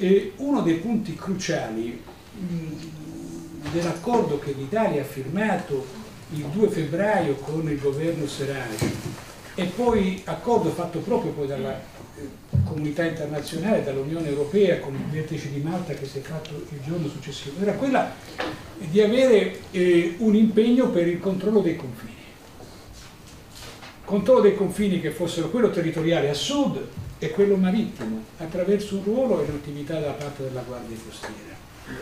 E uno dei punti cruciali dell'accordo che l'Italia ha firmato il 2 febbraio con il governo Serraj e poi accordo fatto proprio poi dalla comunità internazionale, dall'Unione Europea con il vertice di Malta che si è fatto il giorno successivo, era quella di avere un impegno per il controllo dei confini. Controllo dei confini che fossero quello territoriale a sud e quello marittimo, attraverso un ruolo e un'attività da parte della Guardia Costiera.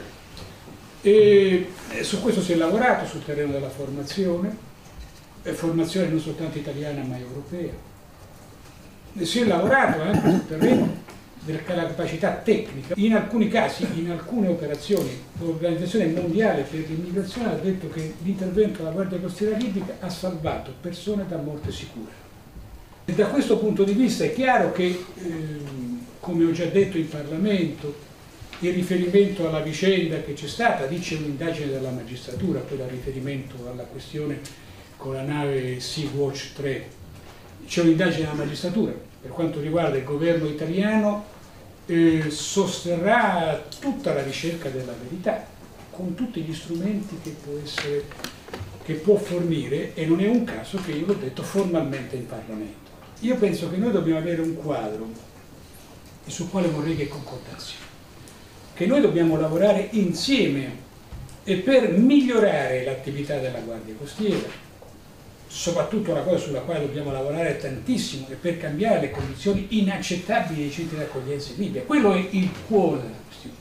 E su questo si è lavorato sul terreno della formazione non soltanto italiana ma europea. E si è lavorato anche sul terreno della capacità tecnica. In alcuni casi, in alcune operazioni, l'Organizzazione Mondiale per l'Immigrazione ha detto che l'intervento della Guardia Costiera libica ha salvato persone da morte sicura. E da questo punto di vista è chiaro che, come ho già detto in Parlamento, il riferimento alla vicenda che c'è stata, lì c'è un'indagine della magistratura, poi dal riferimento alla questione con la nave Sea-Watch 3, c'è un'indagine della magistratura. Per quanto riguarda il governo italiano, sosterrà tutta la ricerca della verità, con tutti gli strumenti che può fornire, e non è un caso che io l'ho detto formalmente in Parlamento. Io penso che noi dobbiamo avere un quadro, e sul quale vorrei che concordassimo, che noi dobbiamo lavorare insieme e per migliorare l'attività della Guardia Costiera, soprattutto una cosa sulla quale dobbiamo lavorare tantissimo, è per cambiare le condizioni inaccettabili dei centri di accoglienza in Libia. Quello è il cuore della questione.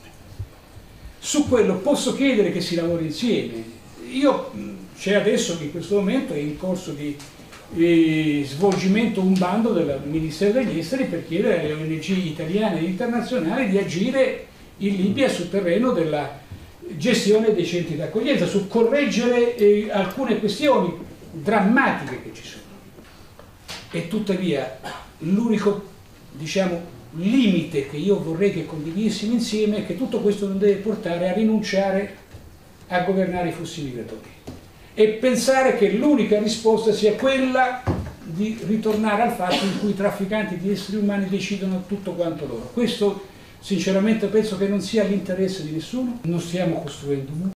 Su quello posso chiedere che si lavori insieme. C'è adesso, in questo momento, è in corso di svolgimento un bando del Ministero degli Esteri per chiedere alle ONG italiane e internazionali di agire in Libia sul terreno della gestione dei centri di accoglienza, su correggere alcune questioni drammatiche che ci sono. E tuttavia l'unico, limite che io vorrei che condividessimo insieme è che tutto questo non deve portare a rinunciare a governare i flussi migratori e pensare che l'unica risposta sia quella di ritornare al fatto in cui i trafficanti di esseri umani decidono tutto quanto loro. Questo sinceramente penso che non sia l'interesse di nessuno. Non stiamo costruendo un muro.